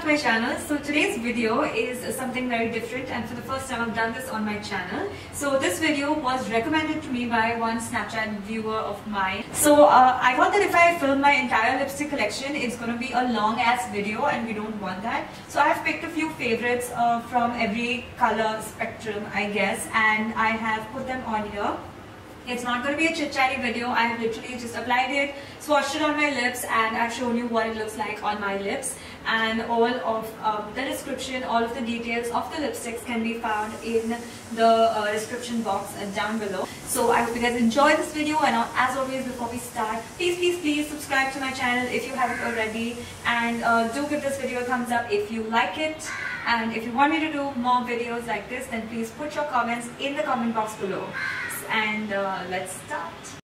to my channel. So today's video is something very different, and for the first time I've done this on my channel. So this video was recommended to me by one Snapchat viewer of mine. So I thought that if I film my entire lipstick collection, it's going to be a long ass video and we don't want that. So I've picked a few favorites from every color spectrum, I guess, and I have put them on here. It's not going to be a chit-chatty video. I have literally just applied it, swatched it on my lips, and I've shown you what it looks like on my lips. And all of the description, all of the details of the lipsticks can be found in the description box down below. So I hope you guys enjoy this video, and as always before we start, please subscribe to my channel if you haven't already, and do give this video a thumbs up if you like it. And if you want me to do more videos like this, then please put your comments in the comment box below. And let's start.